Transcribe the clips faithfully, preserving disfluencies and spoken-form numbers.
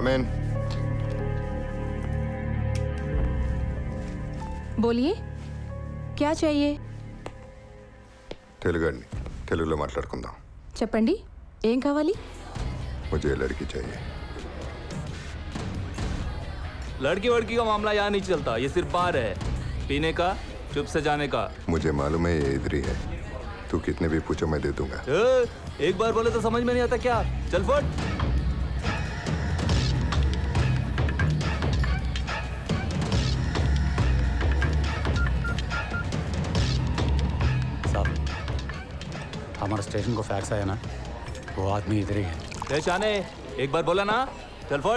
Come in. बोलिए क्या चाहिए? తెలుగు అండి తెలుగులో మాట్లాడుకుందాం. చెప్పండి ఏం కావాలి? मुझे लड़की चाहिए. लड़की वड़की का मामला यहाँ नहीं चलता, ये सिर्फ बार है. पीने का, चुप से जाने का. मुझे मालूम है ये इधर ही है. तू कितने भी पूछो मैं दे दूंगा. ए, एक बार बोले तो समझ में नहीं आता क्या? चल फट. साहब, हमारे स्टेशन को फैक्स आया ना, वो आदमी इधर ही है. ए शाने, एक बार बोला ना, चल फट.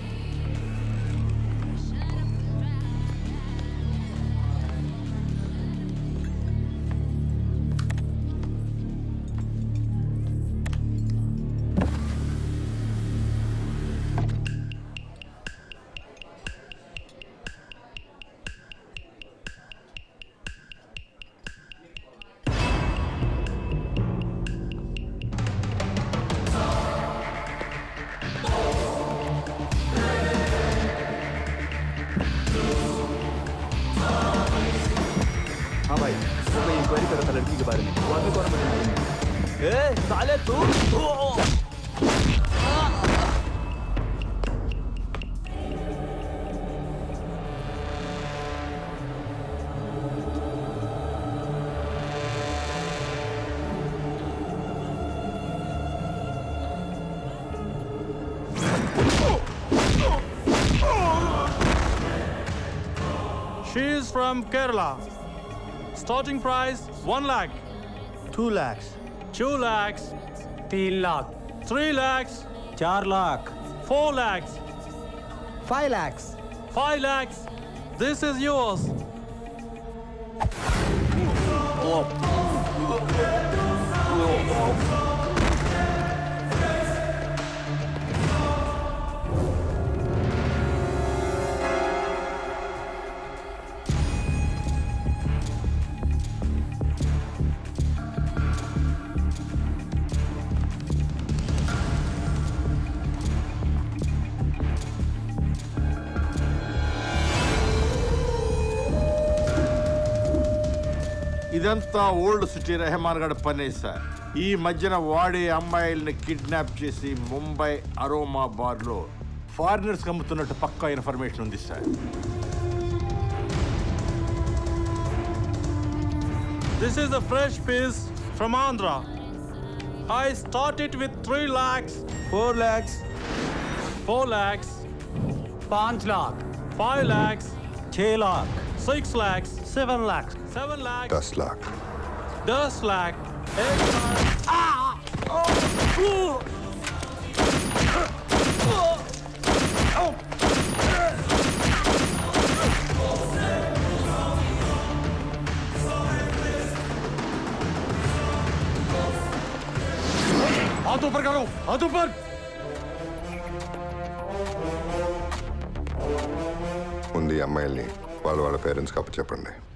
हाँ भाई, वो मैं इंक्वायरी कर रहा था लड़की के बारे में. वो आदमी कौन है? ए, साले तू! She is from Kerala. Starting price one lakh, two lakhs, two lakhs, तीन लाख, three lakhs, चार lakh, four lakhs, five lakhs. five lakhs. This is yours. ఇదంతా ఓల్డ్ సిటీ రెహమాన్ గడ్ పనే సార్. ఈ మధ్యన వాడే అమ్మాయిల్ని కిడ్నాప్ చేసి ముంబై అరోమా బార్లో ఫారినర్స్ అమ్ముతున్నట్టు పక్కా ఇన్ఫర్మేషన్ ఉంది sir. This is a fresh piece from Andhra. I started with three lakhs, Four lakhs, four lakhs, पाँच लाख, five lakhs, छह lakh, six lakhs, seven lakhs. seven lakhs, दस लाख. दस lakh, eight lakh. हाथ ऊपर करो, हाथ ऊपर. ముందు ఈ అమ్మాయిల్ని వాళ్ళ వాళ్ళ పేరెంట్స్కి అప్పు చెప్పండి.